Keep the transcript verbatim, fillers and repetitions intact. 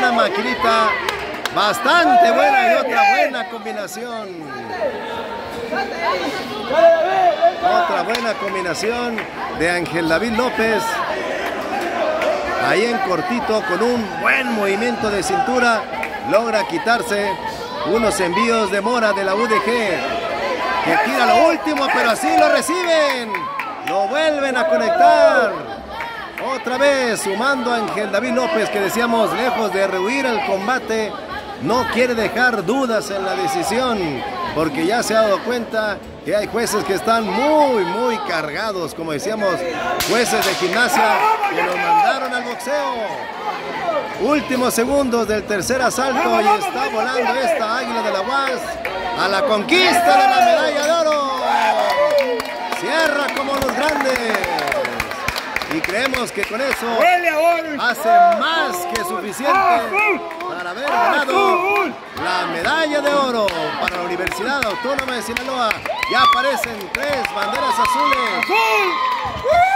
Una maquinita bastante buena y otra buena combinación. Otra buena combinación de Ángel David López. Ahí en cortito, con un buen movimiento de cintura, logra quitarse unos envíos de Mora de la U D G, que tira lo último, pero así lo reciben. Lo vuelven a conectar. Otra vez sumando a Ángel David López, que decíamos, lejos de rehuir el combate, no quiere dejar dudas en la decisión, porque ya se ha dado cuenta que hay jueces que están muy, muy cargados, como decíamos, jueces de gimnasia que los mandaron al boxeo. Últimos segundos del tercer asalto y está volando esta Águila de la U A S a la conquista de la medalla de oro. Cierra como los grandes. Y creemos que con eso hace más que suficiente para haber ganado la medalla de oro para la Universidad Autónoma de Sinaloa. Ya aparecen tres banderas azules.